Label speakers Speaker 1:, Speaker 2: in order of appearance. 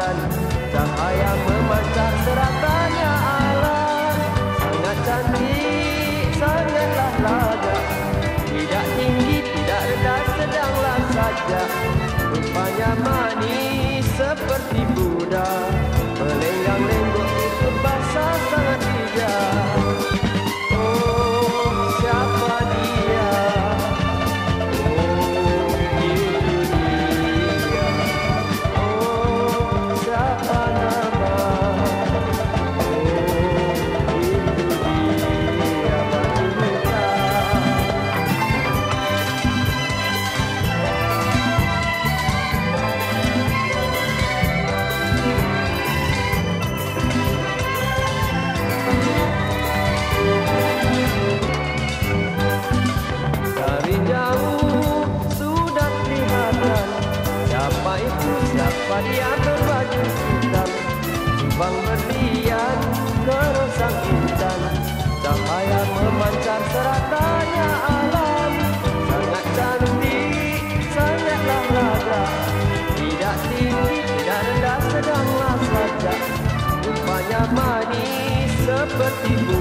Speaker 1: kelihatan, cahaya memancar seratanya alam. Sangat cantik, sangatlah laga, tidak tinggi, tidak rendah, sedanglah saja. Rupanya manis seperti Buddha, melenggang-lenggok itu basah sangat bijak. Oh, siapa dia? Oh, itu dia. Oh, siapa nama? Oh, itu dia wanita. Dari jauh sudah kelihatan, siapa itu, siapa dia berbaju hitam, subang berlian kerosang intan, cahaya memancar seratanya alam. Sangat cantik, sangatlah laga, tidak tinggi, tidak rendah, sedanglah saja. Rupanya manis seperti